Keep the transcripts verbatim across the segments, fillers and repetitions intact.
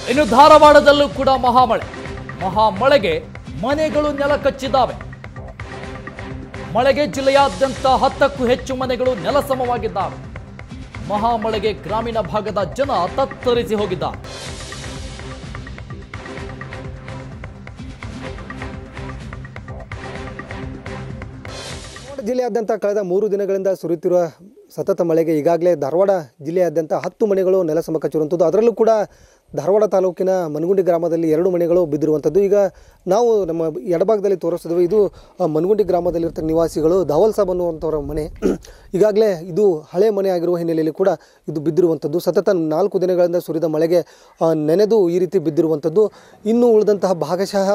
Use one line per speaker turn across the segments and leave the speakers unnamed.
ಇನ್ನು ಧಾರವಾಡದಲ್ಲೂ ಕೂಡ ಮಹಾಮಳೆ ಮಹಾಮಳೆಗೆ ಮನೆಗಳು ನೆಲಕಚ್ಚಿದ್ದಾವೆ. ಮಳೆಗೆ ಜಿಲ್ಲೆಯಾದ್ಯಂತ ಹತ್ತಕ್ಕೂ ಹೆಚ್ಚು ಮನೆಗಳು ನೆಲಸಮವಾಗಿದ್ದಾವೆ. ಮಹಾಮಳೆಗೆ ಗ್ರಾಮೀಣ ಭಾಗದ ಜನ ತತ್ತರಿಸಿ ಹೋಗಿದ್ದಾರೆ.
ಜಿಲ್ಲೆಯಾದ್ಯಂತ ಕಳೆದ ಮೂರು ದಿನಗಳಿಂದ ಸುರಿಯುತ್ತಿರುವ ಸತತ ಮಳೆಗೆ ಈಗಾಗಲೇ ಧಾರವಾಡ ಜಿಲ್ಲೆಯಾದ್ಯಂತ ಹತ್ತು ಮನೆಗಳು ನೆಲಸಮ ಕಚ್ಚಿರುವಂಥದ್ದು. ಅದರಲ್ಲೂ ಕೂಡ ಧಾರವಾಡ ತಾಲೂಕಿನ ಮನಗುಂಡಿ ಗ್ರಾಮದಲ್ಲಿ ಎರಡು ಮನೆಗಳು ಬಿದ್ದಿರುವಂಥದ್ದು. ಈಗ ನಾವು ನಮ್ಮ ಎಡಭಾಗದಲ್ಲಿ ತೋರಿಸಿದ್ವಿ, ಇದು ಮನಗುಂಡಿ ಗ್ರಾಮದಲ್ಲಿರ್ತ ನಿವಾಸಿಗಳು ದಾವಲ್ ಸಾಬ್ ಅನ್ನುವಂಥವ್ರ ಮನೆ. ಈಗಾಗಲೇ ಇದು ಹಳೆ ಮನೆ ಆಗಿರುವ ಹಿನ್ನೆಲೆಯಲ್ಲಿ ಕೂಡ ಇದು ಬಿದ್ದಿರುವಂಥದ್ದು. ಸತತ ನಾಲ್ಕು ದಿನಗಳಿಂದ ಸುರಿದ ಮಳೆಗೆ ನೆನೆದು ಈ ರೀತಿ ಬಿದ್ದಿರುವಂಥದ್ದು. ಇನ್ನು ಉಳಿದಂತಹ ಭಾಗಶಃ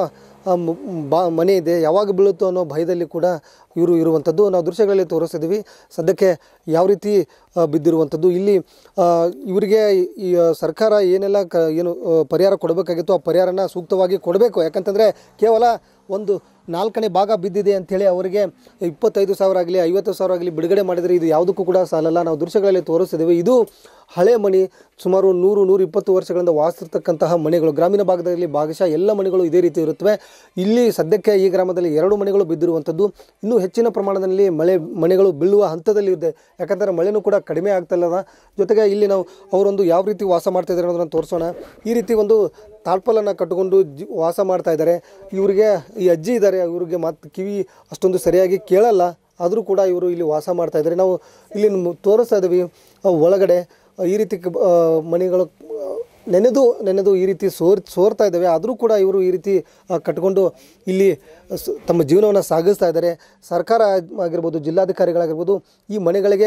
ಬಾ ಮನೆ ಇದೆ, ಯಾವಾಗ ಬೀಳುತ್ತೋ ಅನ್ನೋ ಭಯದಲ್ಲಿ ಕೂಡ ಇವರು ಇರುವಂಥದ್ದು. ನಾವು ದೃಶ್ಯಗಳಲ್ಲಿ ತೋರಿಸಿದ್ವಿ ಸದ್ಯಕ್ಕೆ ಯಾವ ರೀತಿ ಬಿದ್ದಿರುವಂಥದ್ದು. ಇಲ್ಲಿ ಇವರಿಗೆ ಈ ಸರ್ಕಾರ ಏನೆಲ್ಲ ಕ ಏನು ಪರಿಹಾರ ಕೊಡಬೇಕಾಗಿತ್ತು ಆ ಪರಿಹಾರನ ಸೂಕ್ತವಾಗಿ ಕೊಡಬೇಕು. ಯಾಕಂತಂದರೆ ಕೇವಲ ಒಂದು ನಾಲ್ಕನೇ ಭಾಗ ಬಿದ್ದಿದೆ ಅಂಥೇಳಿ ಅವರಿಗೆ ಇಪ್ಪತ್ತೈದು ಸಾವಿರ ಆಗಲಿ ಐವತ್ತು ಸಾವಿರ ಆಗಲಿ ಬಿಡುಗಡೆ ಮಾಡಿದರೆ ಇದು ಯಾವುದಕ್ಕೂ ಕೂಡ ಸಾಲಲ್ಲ. ನಾವು ದೃಶ್ಯಗಳಲ್ಲಿ ತೋರಿಸಿದ್ದೇವೆ. ಇದು ಹಳೆ ಮನೆ, ಸುಮಾರು ನೂರು ನೂರ ಇಪ್ಪತ್ತು ವರ್ಷಗಳಿಂದ ವಾಸಿರ್ತಕ್ಕಂತಹ ಮನೆಗಳು. ಗ್ರಾಮೀಣ ಭಾಗದಲ್ಲಿ ಭಾಗಶಃ ಎಲ್ಲ ಮನೆಗಳು ಇದೇ ರೀತಿ ಇರುತ್ತವೆ. ಇಲ್ಲಿ ಸದ್ಯಕ್ಕೆ ಈ ಗ್ರಾಮದಲ್ಲಿ ಎರಡು ಮನೆಗಳು ಬಿದ್ದಿರುವಂಥದ್ದು. ಇನ್ನೂ ಹೆಚ್ಚಿನ ಪ್ರಮಾಣದಲ್ಲಿ ಮಳೆ ಮನೆಗಳು ಬೀಳುವ ಹಂತದಲ್ಲಿ ಇದೆ. ಯಾಕಂದರೆ ಮಳೆನೂ ಕೂಡ ಕಡಿಮೆ ಆಗ್ತಲ್ಲದ. ಜೊತೆಗೆ ಇಲ್ಲಿ ನಾವು ಅವರೊಂದು ಯಾವ ರೀತಿ ವಾಸ ಮಾಡ್ತಾ ಇದ್ದಾರೆ ಅನ್ನೋದನ್ನು ತೋರಿಸೋಣ. ಈ ರೀತಿ ಒಂದು ತಾಳ್ಪಲನ್ನು ಕಟ್ಟಿಕೊಂಡು ಜಿ ವಾಸ ಮಾಡ್ತಾ ಇದ್ದಾರೆ. ಇವರಿಗೆ ಈ ಅಜ್ಜಿ ಇದ್ದಾರೆ, ಇವರಿಗೆ ಮಾತು ಕಿವಿ ಅಷ್ಟೊಂದು ಸರಿಯಾಗಿ ಕೇಳಲ್ಲ, ಆದರೂ ಕೂಡ ಇವರು ಇಲ್ಲಿ ವಾಸ ಮಾಡ್ತಾ ಇದ್ದಾರೆ. ನಾವು ಇಲ್ಲಿ ತೋರಿಸ್ತಾ ಇದ್ದೀವಿ ಒಳಗಡೆ ಈ ರೀತಿ ಮನೆಗಳು ನೆನೆದು ನೆನೆದು ಈ ರೀತಿ ಸೋರ್ ಸೋರ್ತಾ ಇದ್ದಾವೆ. ಆದರೂ ಕೂಡ ಇವರು ಈ ರೀತಿ ಕಟ್ಕೊಂಡು ಇಲ್ಲಿ ತಮ್ಮ ಜೀವನವನ್ನು ಸಾಗಿಸ್ತಾ ಇದ್ದಾರೆ. ಸರ್ಕಾರ ಆಗಿರ್ಬೋದು, ಜಿಲ್ಲಾಧಿಕಾರಿಗಳಾಗಿರ್ಬೋದು ಈ ಮನೆಗಳಿಗೆ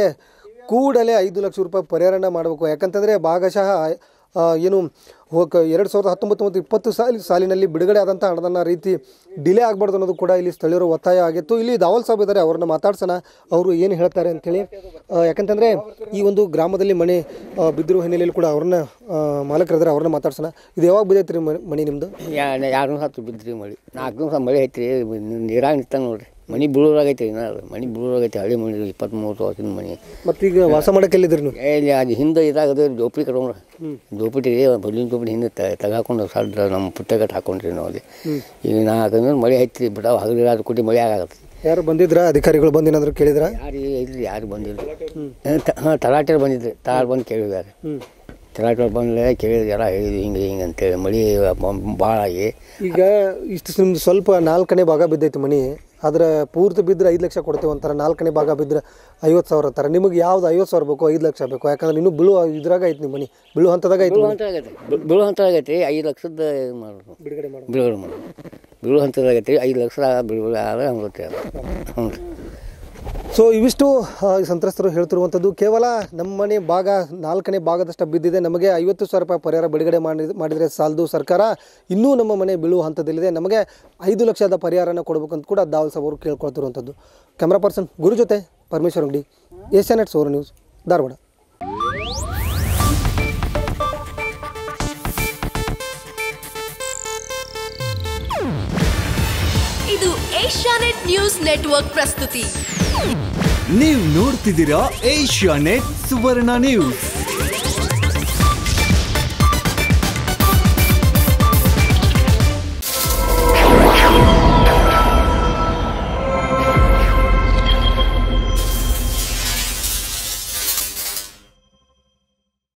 ಕೂಡಲೇ ಐದು ಲಕ್ಷ ರೂಪಾಯಿ ಪರಿಹಾರನ ಮಾಡಬೇಕು. ಯಾಕಂತಂದರೆ ಭಾಗಶಃ ಏನು ಹೋಗ ಎರಡು ಸಾವಿರದ ಹತ್ತೊಂಬತ್ತು ಮತ್ತು ಇಪ್ಪತ್ತು ಸಾಲಿ ಸಾಲಿನಲ್ಲಿ ಬಿಡುಗಡೆ ಆದಂಥ ಹಣದನ್ನ ರೀತಿ ಡಿಲೇ ಆಗಬಾರ್ದು ಅನ್ನೋದು ಕೂಡ ಇಲ್ಲಿ ಸ್ಥಳೀಯರು ಒತ್ತಾಯ ಆಗಿತ್ತು. ಇಲ್ಲಿ ದಾವಲ್ ಸಾಬ್ ಇದ್ದಾರೆ, ಅವ್ರನ್ನ ಮಾತಾಡ್ಸೋಣ, ಅವರು ಏನು ಹೇಳ್ತಾರೆ ಅಂಥೇಳಿ. ಯಾಕಂತಂದರೆ ಈ ಒಂದು ಗ್ರಾಮದಲ್ಲಿ ಮನೆ ಬಿದ್ದಿರುವ ಹಿನ್ನೆಲೆಯಲ್ಲಿ ಕೂಡ ಅವ್ರನ್ನ ಮಾಲಕರಿದ್ದಾರೆ, ಅವ್ರನ್ನ ಮಾತಾಡ್ಸೋಣ. ಇದು ಯಾವಾಗ ಬಿದ್ದೈತ್ರಿ ಮನೆ ನಿಮ್ಮದು?
ಯಾರು ಹತ್ತು ಬಿದ್ದ್ರಿ ಮಳೆ, ನಾಲ್ಕು ದಿವಸ ಮಳೆ ಐತ್ರಿ, ನೀರಾಗ ನಿಂತ ನೋಡ್ರಿ. ಮನೆ ಬೀಳೋರಾಗೈತೆ, ಇನ್ನ ಮನೆ ಬೀಳೋರಾಗೈತೆ, ಹಳೆ ಮನೆ ಇಪ್ಪತ್ತು ಮೂವತ್ತು ವರ್ಷದ ಮನೆ.
ಮತ್ತು ಈಗ ವಾಸ ಮಾಡೋಕೆ ಎಲ್ಲಿದ್ರಿ ನೀವು?
ಇಲ್ಲಿ ಅದು ಹಿಂದೆ ಇದಾಗದ ಜೋಪಡಿ ಕಟ್ಕೊಂಡ್ರೆ ಜೋಪಡಿ ಬಡ್ಲಿನ ಜೋಪಡಿ ಹಿಂದೆ ತೆಗಾಕೊಂಡು ಸಡ್ರ ನಮ್ಮ ಪುಟ್ಟಗಟ್ಟು ಹಾಕೊಂಡ್ರಿ ನಾವು ಅಲ್ಲಿ. ಈಗ ನಾಲ್ಕು ದಿನ ಮಳೆ ಐತ್ರಿ, ಬಿಡ ಹಗಲಿಲ್ಲ ಅದು ಕೊಟ್ಟು ಮಳೆ ಆಗತ್ತೆ.
ಯಾರು ಬಂದಿದ್ರ ಅಧಿಕಾರಿಗಳು ಬಂದು ಏನಾದ್ರು ಕೇಳಿದ್ರ?
ಯಾರು ಇಲ್ರಿ, ಯಾರು ಬಂದಿಲ್ಲ. ಹಾಂ ತಲಾಟೆರು ಬಂದಿದ್ರಿ, ತಲಾಟ್ ಬಂದು ಕೇಳಿದ್ದಾರೆ. ತಲಾಟೆರು ಬಂದಲೇ ಕೇಳಿದ್ರು, ಎಲ್ಲ ಹೇಳಿದ್ವಿ ಹಿಂಗೆ ಹಿಂಗೆ ಅಂತೇಳಿ ಮಳೆ ಭಾಳ ಆಗಿ.
ಈಗ ಇಷ್ಟು ನಿಮ್ದು ಸ್ವಲ್ಪ ನಾಲ್ಕನೇ ಭಾಗ ಬಿದ್ದೈತಿ ಮನೆ, ಆದ್ರೆ ಪೂರ್ತಿ ಬಿದ್ದರೆ ಐದು ಲಕ್ಷ ಕೊಡ್ತೇವೆ ಅಂತಾರೆ. ನಾಲ್ಕನೇ ಭಾಗ ಬಿದ್ದರೆ ಐವತ್ತು ಸಾವಿರ ಅಂತಾರೆ. ನಿಮಗೆ ಯಾವ್ದು ಐವತ್ತು ಸಾವಿರ ಬೇಕು, ಐದು ಲಕ್ಷ ಬೇಕು? ಯಾಕಂದ್ರೆ ಇನ್ನೂ ಬೀಳು ಇದ್ರಾಗ ಐತಿ ನಿಮ್ಮ ಮನೆ, ಬೀಳು ಹಂತದಾಗ ಐತಿ.
ಬೀಳು ಹಂತದಾಗೈತಿ, ಬೀಳು ಹಂತದಾಗೈತಿ. ಐದು ಲಕ್ಷದ ಮಾಡೋದು ಬಿಡುಗಡೆ ಮಾಡೋದು ಬಿಡುಗಡೆ ಮಾಡೋದು ಬೀಳು ಹಂತದಾಗೈತಿ. ಐದು ಲಕ್ಷ ಬಿಡುಗಡೆ ಆದರೆ ಹಂಗೆ ಹ್ಞೂ.
ಸೊ ಇವಿಷ್ಟು ಸಂತ್ರಸ್ತರು ಹೇಳ್ತಿರುವಂಥದ್ದು. ಕೇವಲ ನಮ್ಮ ಮನೆ ಭಾಗ ನಾಲ್ಕನೇ ಭಾಗದಷ್ಟು ಬಿದ್ದಿದೆ, ನಮಗೆ ಐವತ್ತು ಸಾವಿರ ರೂಪಾಯಿ ಪರಿಹಾರ ಬಿಡುಗಡೆ ಮಾಡಿ ಮಾಡಿದರೆ ಸಾಲದು, ಸರ್ಕಾರ ಇನ್ನೂ ನಮ್ಮ ಮನೆ ಬೀಳುವ ಹಂತದಲ್ಲಿದೆ, ನಮಗೆ ಐದು ಲಕ್ಷದ ಪರಿಹಾರನ ಕೊಡಬೇಕಂತ ಕೂಡ ದಾವಲ್ ಸಾಬ್ ಅವರು ಕೇಳ್ಕೊಳ್ತಿರುವಂಥದ್ದು. ಕ್ಯಾಮ್ರಾ ಪರ್ಸನ್ ಗುರು ಜೊತೆ ಪರಮೇಶ್ವರ್ ಅಂಗಡಿ, ಏಷ್ಯಾನೆಟ್ ಸುವರ್ಣ ನ್ಯೂಸ್, ಧಾರವಾಡ.
ಇದು ಏಷ್ಯಾನೆಟ್ ನ್ಯೂಸ್ ನೆಟ್ವರ್ಕ್ ಪ್ರಸ್ತುತಿ.
ನೀವು ನೋಡ್ತಿದ್ದೀರಾ ಏಷ್ಯಾನೆಟ್ ಸುವರ್ಣ ನ್ಯೂಸ್.